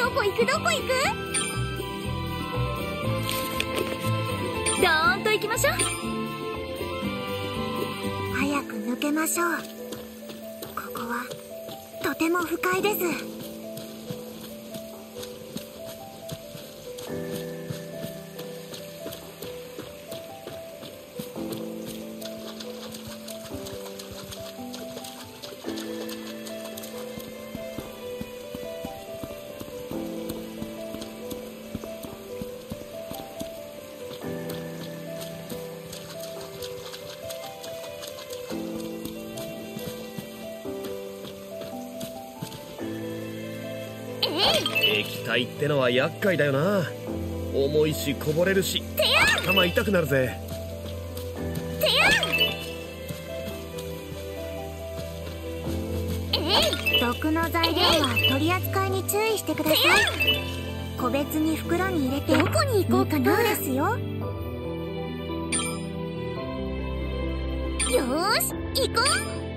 どこ行くどこ行く。ドーンと行きましょう。 早く抜けましょう。ここはとても不快です。 液体ってのは厄介だよな。重いしこぼれるし頭痛くなるぜ。 毒の材料は取り扱いに注意してください。個別に袋に入れてどこに行こうかな。 そうですよ。 よーし行こう。